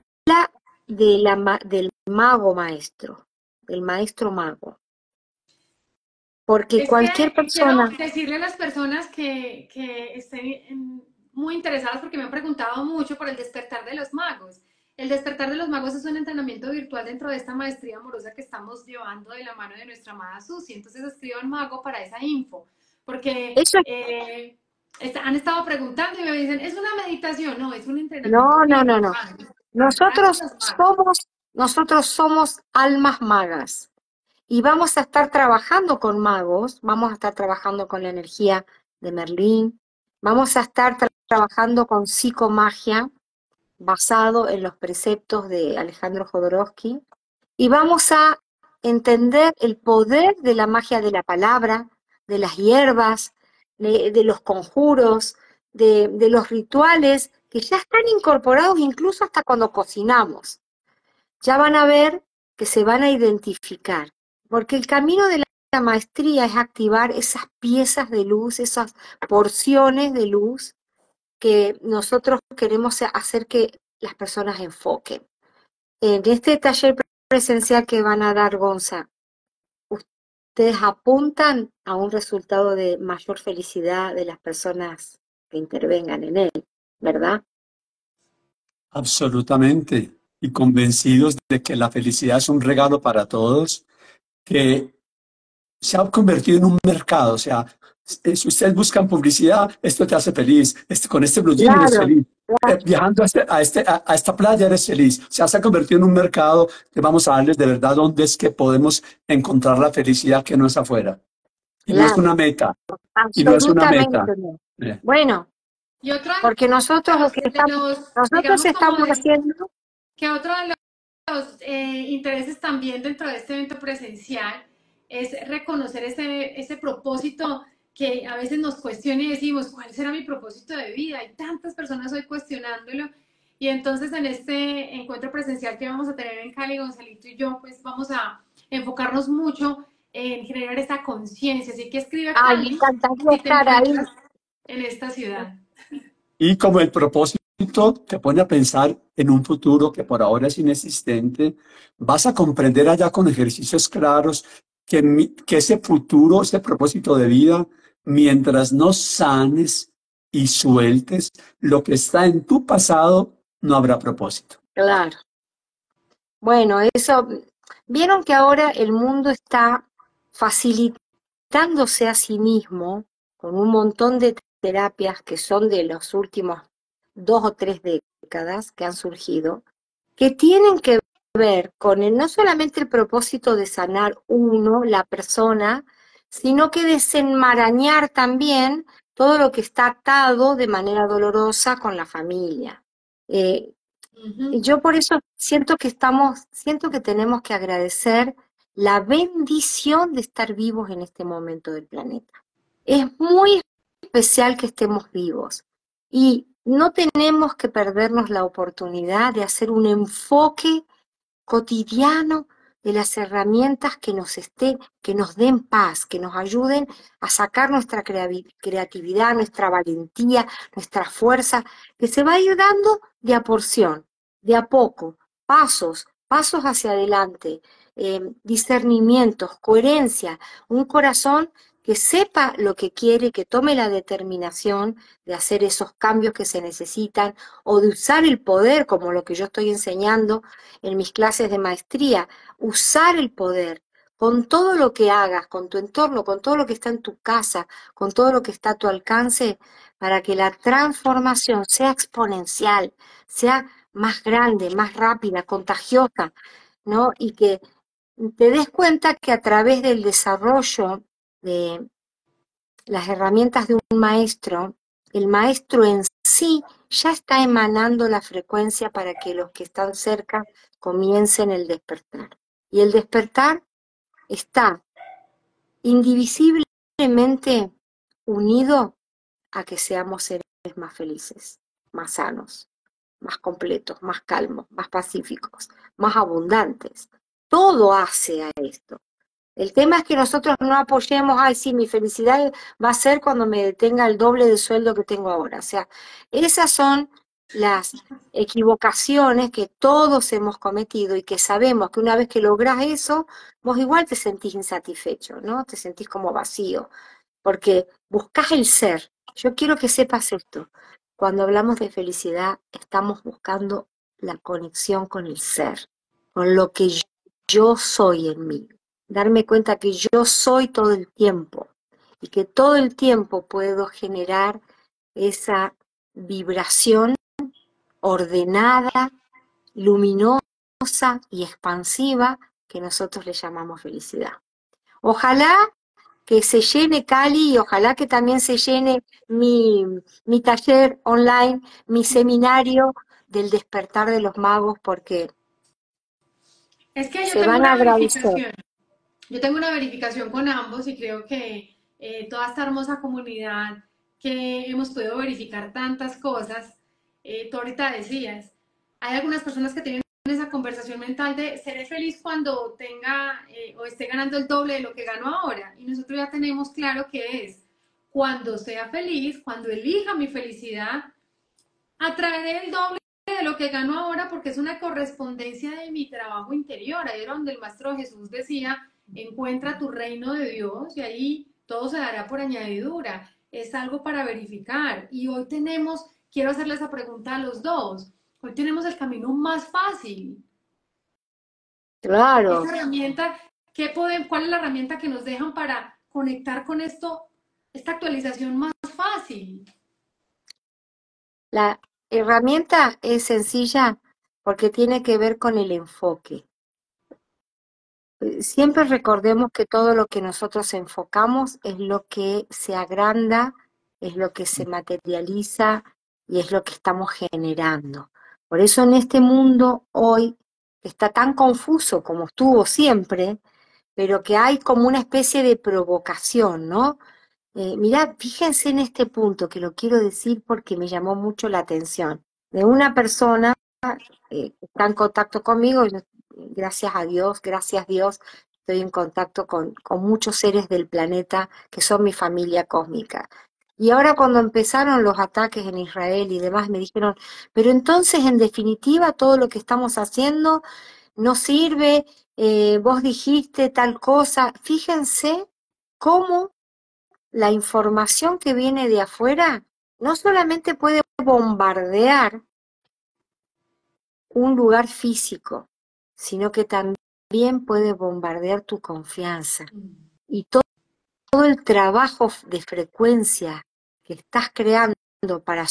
del mago maestro, del maestro mago. porque Es que cualquier quiero persona, decirle a las personas que estén muy interesadas porque me han preguntado mucho por el despertar de los magos. El despertar de los magos es un entrenamiento virtual dentro de esta maestría amorosa que estamos llevando de la mano de nuestra amada Susi. Entonces escriban mago para esa info, porque eso es, han estado preguntando y me dicen, ¿es una meditación? No, es un entrenamiento no, no, no, no. virtual. Despertar de Nosotros los magos. somos, nosotros somos almas magas. Y vamos a estar trabajando con magos, vamos a estar trabajando con la energía de Merlín, vamos a estar trabajando con psicomagia basado en los preceptos de Alejandro Jodorowsky y vamos a entender el poder de la magia de la palabra, de las hierbas, de los conjuros, de los rituales que ya están incorporados incluso hasta cuando cocinamos. Ya van a ver que se van a identificar, porque el camino de la maestría es activar esas piezas de luz, esas porciones de luz que nosotros queremos hacer que las personas enfoquen. En este taller presencial que van a dar, Gonza, ustedes apuntan a un resultado de mayor felicidad de las personas que intervengan en él, ¿verdad? Absolutamente. Y convencidos de que la felicidad es un regalo para todos, que se ha convertido en un mercado. O sea, si ustedes buscan publicidad, esto te hace feliz. Con este blue jean eres Claro, feliz. Viajando a esta playa eres feliz. O sea, se ha convertido en un mercado que vamos a darles de verdad dónde es que podemos encontrar la felicidad que no es afuera. Y no es claro, una meta. Y no es una meta. absolutamente no. Eh, Bueno, Y otro porque nosotros lo que de estamos, los, nosotros digamos, como estamos haciendo, que otro de los intereses también dentro de este evento presencial es reconocer ese propósito que a veces nos cuestiona y decimos, ¿cuál será mi propósito de vida? Hay tantas personas hoy cuestionándolo. Y entonces en este encuentro presencial que vamos a tener en Cali, Gonzalito y yo, pues vamos a enfocarnos mucho en generar esta conciencia. Así que escribe ay, me Cali encantaría si te estar ahí. encuentras en esta ciudad. Y como el propósito te pone a pensar en un futuro que por ahora es inexistente, vas a comprender allá con ejercicios claros que, que ese futuro, ese propósito de vida, mientras no sanes y sueltes lo que está en tu pasado, no habrá propósito. Claro. Bueno, eso, vieron que ahora el mundo está facilitándose a sí mismo con un montón de terapias que son de los últimos 2 o 3 décadas que han surgido, que tienen que ver con no solamente el propósito de sanar uno, la persona, sino que desenmarañar también todo lo que está atado de manera dolorosa con la familia. Y yo por eso siento que tenemos que agradecer la bendición de estar vivos en este momento del planeta. Es muy especial que estemos vivos y no tenemos que perdernos la oportunidad de hacer un enfoque cotidiano de las herramientas que nos den paz, que nos ayuden a sacar nuestra creatividad, nuestra valentía, nuestra fuerza, que se va a ir dando de a porción, de a poco, pasos hacia adelante, discernimientos, coherencia, un corazón que sepa lo que quiere, que tome la determinación de hacer esos cambios que se necesitan o de usar el poder como lo que yo estoy enseñando en mis clases de maestría, usar el poder con todo lo que hagas, con tu entorno, con todo lo que está en tu casa, con todo lo que está a tu alcance, para que la transformación sea exponencial, sea más grande, más rápida, contagiosa, ¿no? Y que te des cuenta que a través del desarrollo de las herramientas de un maestro, el maestro en sí ya está emanando la frecuencia para que los que están cerca comiencen el despertar. Y el despertar está indivisiblemente unido a que seamos seres más felices, más sanos, más completos, más calmos, más pacíficos, más abundantes. Todo hace a esto. El tema es que nosotros no apoyemos, ay, sí, mi felicidad va a ser cuando me tenga el doble de sueldo que tengo ahora. O sea, esas son las equivocaciones que todos hemos cometido y que sabemos que una vez que lográs eso, vos igual te sentís insatisfecho, ¿no? Te sentís como vacío, porque buscas el ser. Yo quiero que sepas esto. Cuando hablamos de felicidad, estamos buscando la conexión con el ser, con lo que yo soy en mí. Darme cuenta que yo soy todo el tiempo y que todo el tiempo puedo generar esa vibración ordenada, luminosa y expansiva que nosotros le llamamos felicidad. Ojalá que se llene Cali y ojalá que también se llene mi taller online, mi seminario del despertar de los magos, porque Es que yo se tengo van a una agradecer. verificación. Yo tengo una verificación con ambos y creo que toda esta hermosa comunidad que hemos podido verificar tantas cosas, tú ahorita decías, hay algunas personas que tienen esa conversación mental de seré feliz cuando tenga o esté ganando el doble de lo que gano ahora. Y nosotros ya tenemos claro que es cuando sea feliz, cuando elija mi felicidad, atraeré el doble de lo que gano ahora porque es una correspondencia de mi trabajo interior. Ahí era donde el Maestro Jesús decía, encuentra tu reino de Dios y ahí todo se dará por añadidura. Es algo para verificar. Y hoy tenemos, quiero hacerle esa pregunta a los dos, hoy tenemos el camino más fácil. Claro, Esa herramienta, ¿cuál es la herramienta que nos dejan para conectar con esto, esta actualización más fácil? la herramienta es sencilla porque tiene que ver con el enfoque. Siempre recordemos que todo lo que nosotros enfocamos es lo que se agranda, es lo que se materializa y es lo que estamos generando. Por eso en este mundo hoy, que está tan confuso como estuvo siempre, pero que hay como una especie de provocación, ¿no? Mirá, fíjense en este punto que lo quiero decir porque me llamó mucho la atención, de una persona que está en contacto conmigo, gracias Dios, estoy en contacto con muchos seres del planeta que son mi familia cósmica. Y ahora cuando empezaron los ataques en Israel y demás, me dijeron, pero entonces en definitiva todo lo que estamos haciendo no sirve, vos dijiste tal cosa. Fíjense cómo la información que viene de afuera no solamente puede bombardear un lugar físico, sino que también puede bombardear tu confianza. Y todo el trabajo de frecuencia que estás creando para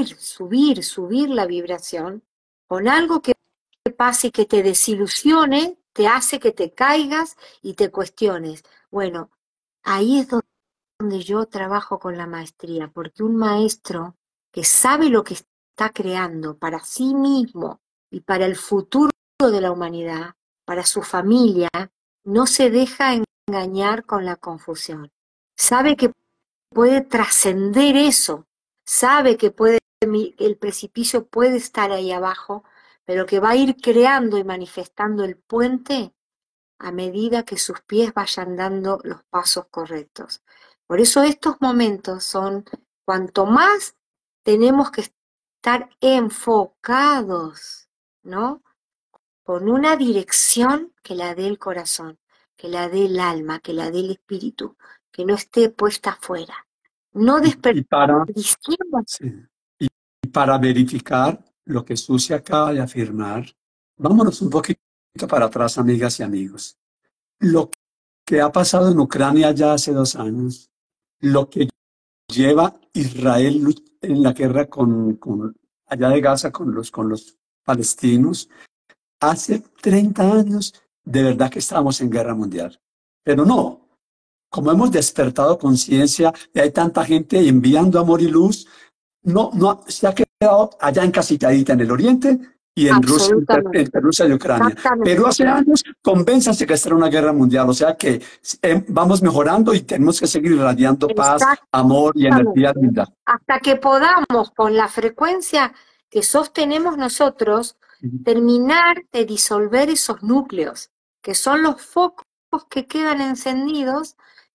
subir la vibración, con algo que pase que te desilusione, te hace que te caigas y te cuestiones. Bueno, ahí es donde yo trabajo con la maestría, porque un maestro que sabe lo que está creando para sí mismo y para el futuro de la humanidad, para su familia, no se deja engañar con la confusión. Sabe que puede trascender eso, sabe que el precipicio puede estar ahí abajo, pero que va a ir creando y manifestando el puente a medida que sus pies vayan dando los pasos correctos. Por eso estos momentos son, cuanto más tenemos que estar enfocados, ¿no? Con una dirección que la dé el corazón, que la dé el alma, que la dé el espíritu, que no esté puesta afuera. No Y para, desperdiciemos. sí, y para verificar lo que Susi acaba de afirmar, vámonos un poquito para atrás, amigas y amigos. Lo que ha pasado en Ucrania ya hace 2 años, lo que lleva Israel en la guerra allá de Gaza con los palestinos, hace 30 años de verdad que estábamos en guerra mundial. Pero no, como hemos despertado conciencia y hay tanta gente enviando amor y luz, no, se ha quedado allá encastilladita en el oriente y en Rusia, Absolutamente, entre Rusia y Ucrania. Pero exactamente, hace años convénzanse que esta era una guerra mundial, o sea que vamos mejorando y tenemos que seguir irradiando paz, amor y energía exactamente. linda. Hasta que podamos, con la frecuencia que sostenemos nosotros, terminar de disolver esos núcleos, que son los focos que quedan encendidos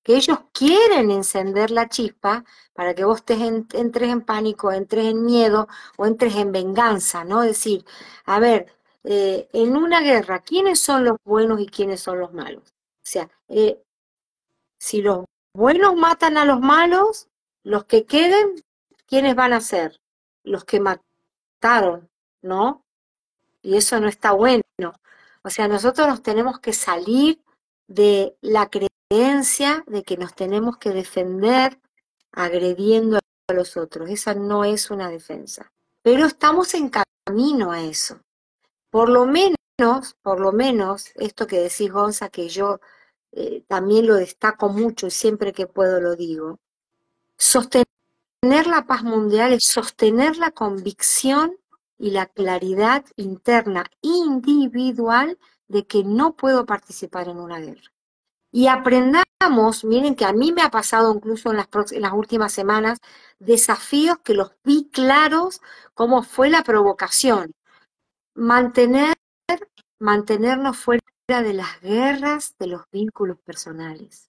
que ellos quieren encender la chispa para que vos entres en pánico, entres en miedo o entres en venganza, ¿no? Es decir, a ver, en una guerra, ¿quiénes son los buenos y quiénes son los malos? O sea, si los buenos matan a los malos, los que queden, ¿quiénes van a ser? Los que mataron, ¿no? Y eso no está bueno. O sea, nosotros nos tenemos que salir de la creencia de que nos tenemos que defender agrediendo a los otros. Esa no es una defensa. Pero estamos en camino a eso. Por lo menos, esto que decís, Gonza, que yo también lo destaco mucho y siempre que puedo lo digo, sostener la paz mundial es sostener la convicción y la claridad interna individual de que no puedo participar en una guerra. Y aprendamos, miren que a mí me ha pasado incluso en las últimas semanas, desafíos que los vi claros, cómo fue la provocación. Mantenernos fuera de las guerras, de los vínculos personales.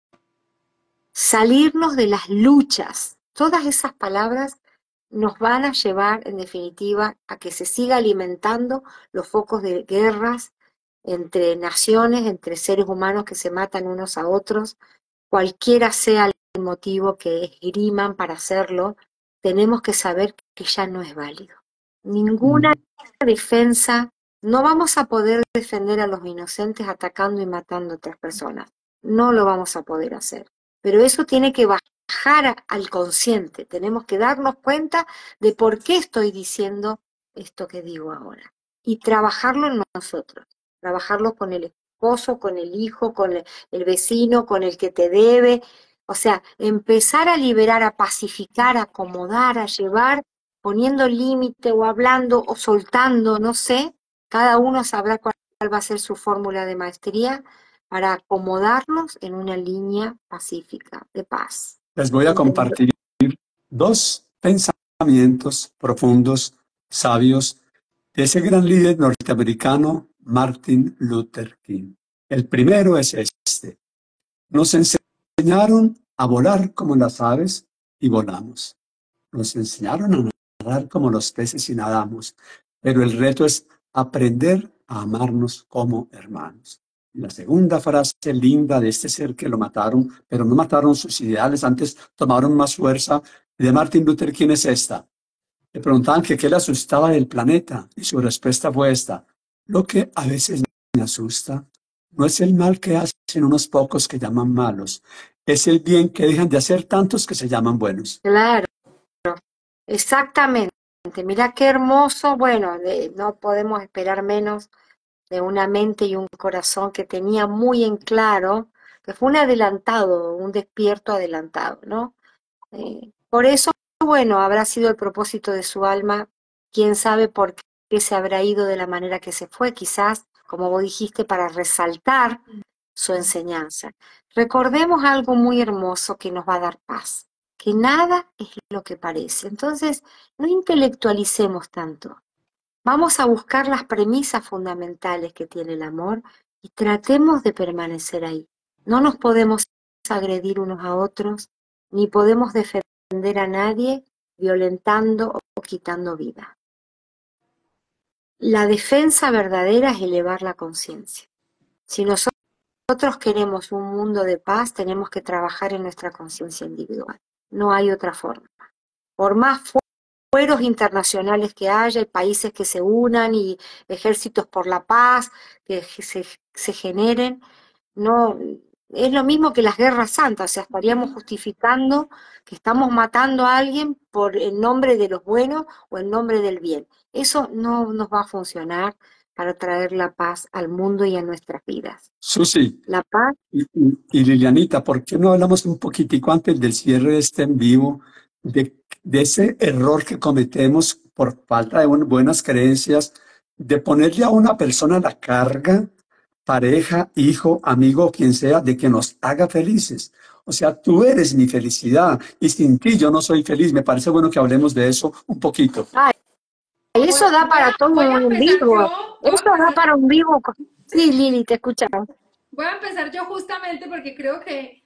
Salirnos de las luchas. Todas esas palabras nos van a llevar, en definitiva, a que se siga alimentando los focos de guerras entre naciones, entre seres humanos que se matan unos a otros, cualquiera sea el motivo que esgriman para hacerlo, tenemos que saber que ya no es válido. Ninguna defensa, no vamos a poder defender a los inocentes atacando y matando a otras personas. No lo vamos a poder hacer. Pero eso tiene que bajar al consciente. Tenemos que darnos cuenta de por qué estoy diciendo esto que digo ahora. Y trabajarlo en nosotros. Trabajarlo con el esposo, con el hijo, con el vecino, con el que te debe. O sea, empezar a liberar, a pacificar, a acomodar, a llevar, poniendo límite o hablando o soltando, no sé. Cada uno sabrá cuál va a ser su fórmula de maestría para acomodarnos en una línea pacífica, de paz. Les voy a compartir dos pensamientos profundos, sabios, de ese gran líder norteamericano, Martin Luther King. El primero es este: nos enseñaron a volar como las aves y volamos. Nos enseñaron a nadar como los peces y nadamos. Pero el reto es aprender a amarnos como hermanos. Y la segunda frase linda de este ser que lo mataron, pero no mataron sus ideales, antes tomaron más fuerza, de Martin Luther King es esta. Le preguntaban que qué le asustaba del planeta y su respuesta fue esta: lo que a veces me asusta no es el mal que hacen unos pocos que llaman malos, es el bien que dejan de hacer tantos que se llaman buenos. Claro, exactamente. Mirá qué hermoso. Bueno, no podemos esperar menos de una mente y un corazón que tenía muy en claro, que fue un adelantado, un despierto adelantado, ¿no? Por eso, bueno, habrá sido el propósito de su alma. Quién sabe por qué se habrá ido de la manera que se fue, quizás, como vos dijiste, para resaltar su enseñanza. Recordemos algo muy hermoso que nos va a dar paz, que nada es lo que parece. Entonces, no intelectualicemos tanto. Vamos a buscar las premisas fundamentales que tiene el amor y tratemos de permanecer ahí. No nos podemos agredir unos a otros, ni podemos defender a nadie violentando o quitando vida. La defensa verdadera es elevar la conciencia. Si nosotros queremos un mundo de paz, tenemos que trabajar en nuestra conciencia individual. No hay otra forma. Por más fueros internacionales que haya, y países que se unan y ejércitos por la paz que se generen, no es lo mismo que las guerras santas. O sea, estaríamos justificando que estamos matando a alguien por en nombre de los buenos o en nombre del bien. Eso no nos va a funcionar para traer la paz al mundo y a nuestras vidas. Susi La paz. y Lilianita, ¿por qué no hablamos un poquitico antes del cierre de este en vivo de ese error que cometemos por falta de buenas creencias, de ponerle a una persona la carga, pareja, hijo, amigo, quien sea, de que nos haga felices? O sea, tú eres mi felicidad y sin ti yo no soy feliz. Me parece bueno que hablemos de eso un poquito. Eso da para todo un vivo. Eso da para un vivo. Sí, Lili, te escuchamos. Voy a empezar yo justamente porque creo que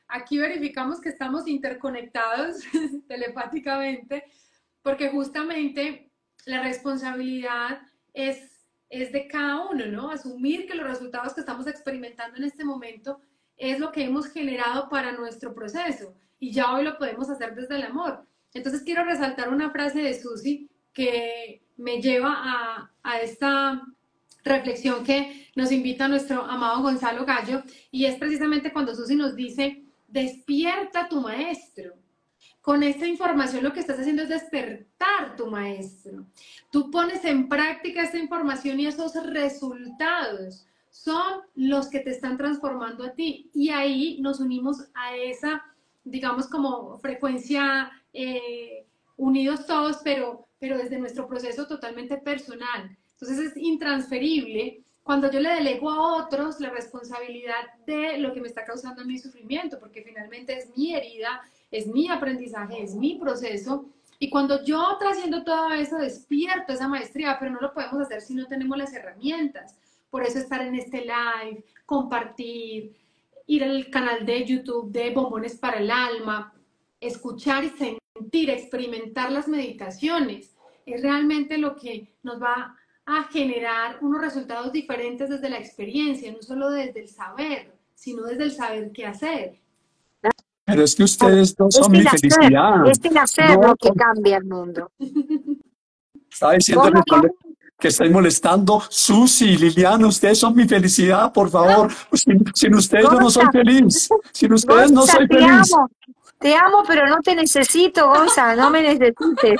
aquí verificamos que estamos interconectados telepáticamente, porque justamente la responsabilidad es de cada uno, ¿no? Asumir que los resultados que estamos experimentando en este momento es lo que hemos generado para nuestro proceso y ya hoy lo podemos hacer desde el amor. Entonces quiero resaltar una frase de Susi que me lleva a esta reflexión que nos invita nuestro amado Gonzalo Gallo, y es precisamente cuando Susi nos dice, despierta tu maestro. Con esta información lo que estás haciendo es despertar tu maestro. Tú pones en práctica esta información y esos resultados son los que te están transformando a ti. Y ahí nos unimos a esa, digamos, como frecuencia unidos todos, pero desde nuestro proceso totalmente personal. Entonces es intransferible cuando yo le delego a otros la responsabilidad de lo que me está causando mi sufrimiento, porque finalmente es mi herida, es mi aprendizaje, es mi proceso. Y cuando yo trasciendo todo eso, despierto esa maestría, pero no lo podemos hacer si no tenemos las herramientas. Por eso estar en este live, compartir, ir al canal de YouTube de Bombones para el Alma, escuchar y sentir, experimentar las meditaciones, es realmente lo que nos va a generar unos resultados diferentes desde la experiencia, no solo desde el saber, sino desde el saber qué hacer. Pero es que ustedes no son mi felicidad. Es el hacer No, lo que cambia el mundo. estaba diciendo que estáis molestando. Susi, Liliana, ustedes son mi felicidad, por favor. Sin ustedes yo no soy feliz. Sin ustedes no soy feliz. Te amo, pero no te necesito, Gonza, no me necesites.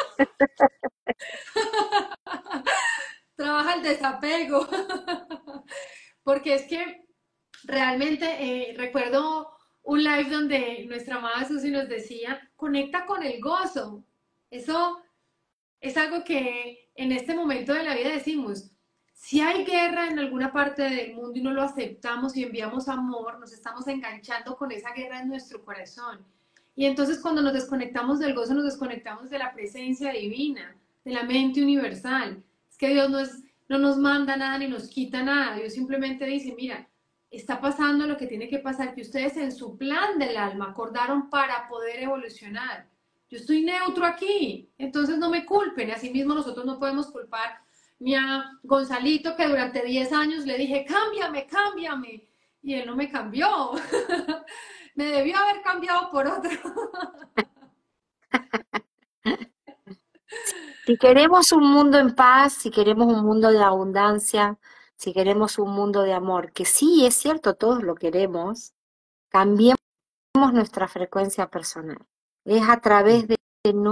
Trabaja el desapego. Porque es que realmente recuerdo un live donde nuestra amada Susi nos decía, conecta con el gozo. Eso es algo que en este momento de la vida decimos, si hay guerra en alguna parte del mundo y no lo aceptamos y enviamos amor, nos estamos enganchando con esa guerra en nuestro corazón. Y entonces cuando nos desconectamos del gozo, nos desconectamos de la presencia divina, de la mente universal. Es que Dios no nos manda nada ni nos quita nada. Dios simplemente dice, mira, está pasando lo que tiene que pasar, que ustedes en su plan del alma acordaron para poder evolucionar. Yo estoy neutro aquí, entonces no me culpen. Asimismo nosotros no podemos culpar ni a Gonzalito, que durante 10 años le dije, cámbiame, cámbiame, y él no me cambió. Me debió haber cambiado por otro. Si queremos un mundo en paz, si queremos un mundo de abundancia, si queremos un mundo de amor, que sí, es cierto, todos lo queremos, cambiemos nuestra frecuencia personal. Es a través de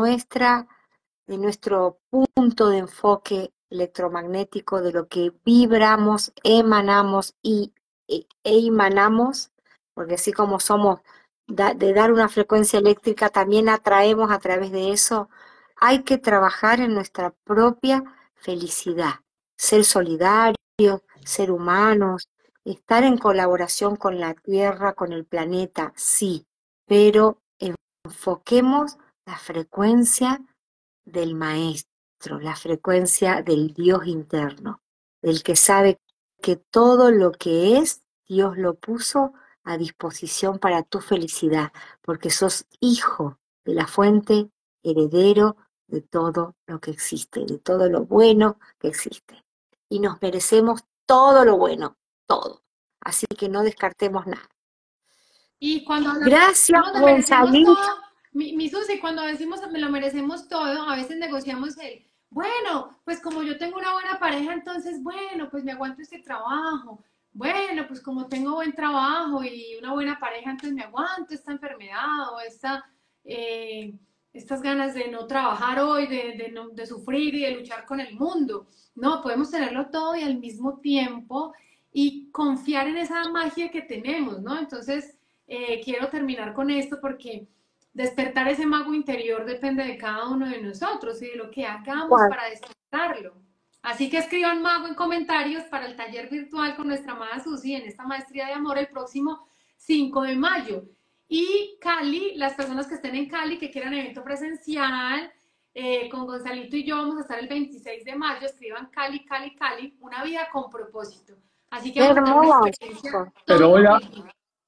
nuestro punto de enfoque electromagnético, de lo que vibramos, emanamos e emanamos, porque así como somos de dar una frecuencia eléctrica, también atraemos a través de eso. Hay que trabajar en nuestra propia felicidad, ser solidarios, ser humanos, estar en colaboración con la Tierra, con el planeta, sí, pero enfoquemos la frecuencia del maestro, la frecuencia del Dios interno, del que sabe que todo lo que es, Dios lo puso a disposición para tu felicidad, porque sos hijo de la fuente, heredero de todo lo que existe, de todo lo bueno que existe. Y nos merecemos todo lo bueno, todo. Así que no descartemos nada. Y cuando gracias, Gonzalito. Mi Susi, cuando decimos me lo merecemos todo, a veces negociamos el, bueno, pues como yo tengo una buena pareja, entonces, bueno, pues me aguanto este trabajo. Bueno, pues como tengo buen trabajo y una buena pareja, entonces me aguanto esta enfermedad o estas ganas de no trabajar hoy, de sufrir y de luchar con el mundo. No, podemos tenerlo todo y al mismo tiempo y confiar en esa magia que tenemos, ¿no? Entonces, quiero terminar con esto porque despertar ese mago interior depende de cada uno de nosotros y de lo que hagamos para despertarlo. Así que escriban mago en comentarios para el taller virtual con nuestra amada Susi en esta maestría de amor el próximo 5 de mayo. Y Cali, las personas que estén en Cali, que quieran evento presencial, con Gonzalito y yo vamos a estar el 26 de mayo, escriban Cali, Cali, Cali, una vida con propósito. Así que vamos a tener una experiencia. Pero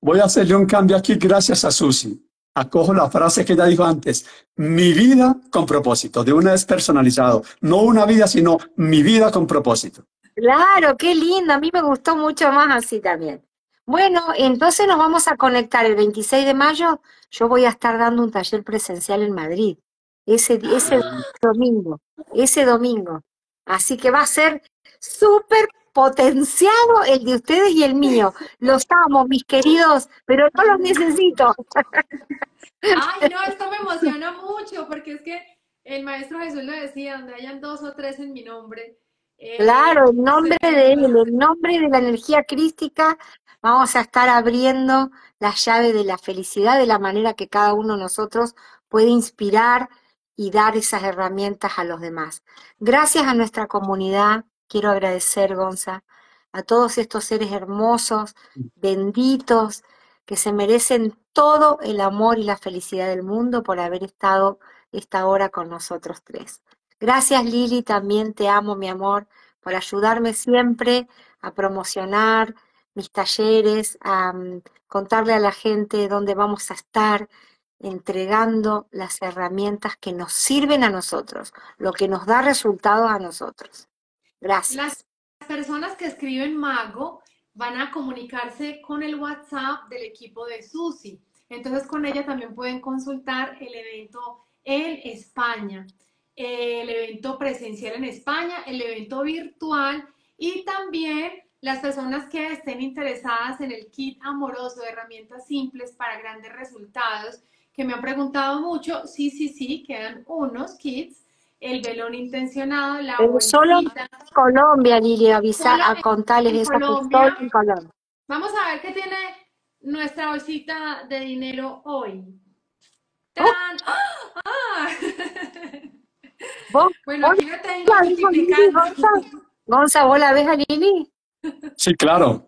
Voy a hacerle un cambio aquí gracias a Susi. Acojo la frase que ella dijo antes, mi vida con propósito, de una vez personalizado. No una vida, sino mi vida con propósito. Claro, qué lindo, a mí me gustó mucho más así también. Bueno, entonces nos vamos a conectar el 26 de mayo, yo voy a estar dando un taller presencial en Madrid, ese domingo, ese domingo. Así que va a ser súper potenciado el de ustedes y el mío. Los amo, mis queridos, pero no los necesito. Ay, no, esto me emociona mucho porque es que el Maestro Jesús lo decía, donde hayan dos o tres en mi nombre, Claro, en estoy nombre de él, segura. en nombre de la energía crística, vamos a estar abriendo la llave de la felicidad de la manera que cada uno de nosotros puede inspirar y dar esas herramientas a los demás. Gracias a nuestra comunidad, quiero agradecer, Gonza, a todos estos seres hermosos, benditos, que se merecen todo el amor y la felicidad del mundo por haber estado esta hora con nosotros tres. Gracias, Lili, también te amo, mi amor, por ayudarme siempre a promocionar mis talleres, a contarle a la gente dónde vamos a estar, entregando las herramientas que nos sirven a nosotros, lo que nos da resultados a nosotros. Las Gracias. personas que escriben Mago van a comunicarse con el WhatsApp del equipo de Susi. Entonces con ella también pueden consultar el evento en España, el evento presencial en España, el evento virtual y también las personas que estén interesadas en el kit amoroso de herramientas simples para grandes resultados, que me han preguntado mucho, sí, sí, sí, quedan unos kits, el velón intencionado, la Solo en bolsita, Colombia, Lili, solo a contarles en eso que solo Colombia. en Colombia. Vamos a ver qué tiene nuestra bolsita de dinero hoy. Oh, ¡Tarán! ¡Ah! ¿vos, Bueno, vos aquí me tengo la ves a Lili, multiplicando. Gonza? Gonza, ¿vos la ves a Lili? Sí, claro.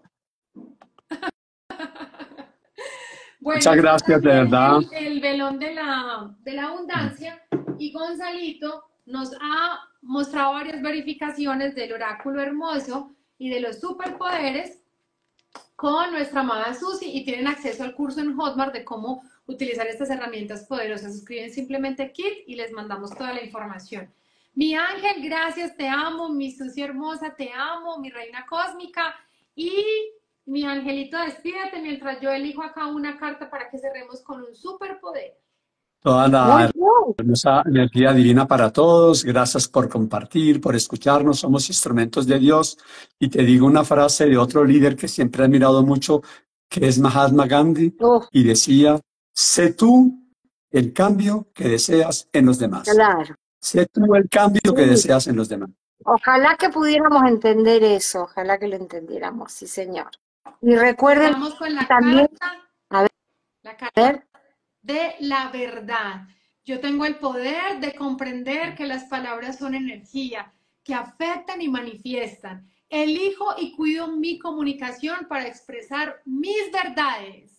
Bueno, Muchas está gracias, de también verdad. el velón de la abundancia y Gonzalito nos ha mostrado varias verificaciones del oráculo hermoso y de los superpoderes con nuestra amada Susi y tienen acceso al curso en Hotmart de cómo utilizar estas herramientas poderosas. Escriben simplemente Kit y les mandamos toda la información. Mi ángel, gracias, te amo. Mi Susi hermosa, te amo. Mi reina cósmica. Y mi angelito, despídete mientras yo elijo acá una carta para que cerremos con un superpoder. Toda Muy la bien. hermosa energía divina para todos. Gracias por compartir, por escucharnos. Somos instrumentos de Dios. Y te digo una frase de otro líder que siempre he admirado mucho, que es Mahatma Gandhi, Oh, y decía, sé tú el cambio que deseas en los demás. claro. Sé tú el cambio que Sí. deseas en los demás. Ojalá que pudiéramos entender eso, ojalá que lo entendiéramos, sí, señor. Y recuerden Vamos con la también, carta, a la carta ver, de la verdad. Yo tengo el poder de comprender que las palabras son energía, que afectan y manifiestan. Elijo y cuido mi comunicación para expresar mis verdades.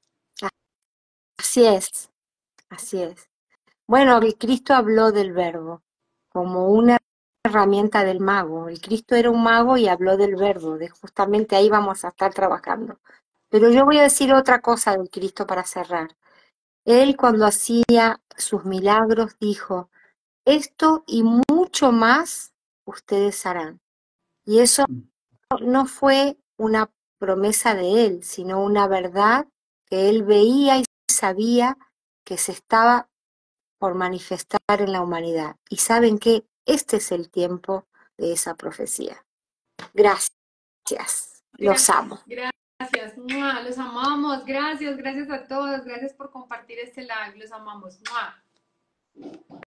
así es, así es. Bueno, el Cristo habló del verbo como una herramienta del mago. El Cristo era un mago y habló del verbo, de justamente ahí vamos a estar trabajando. Pero yo voy a decir otra cosa del Cristo para cerrar. Él cuando hacía sus milagros dijo, esto y mucho más ustedes harán. Y eso no fue una promesa de él, sino una verdad que él veía y sabía que se estaba por manifestar en la humanidad. Y saben que este es el tiempo de esa profecía. Gracias, los amo. Gracias, los amamos. Gracias, gracias a todos. Gracias por compartir este live. Los amamos.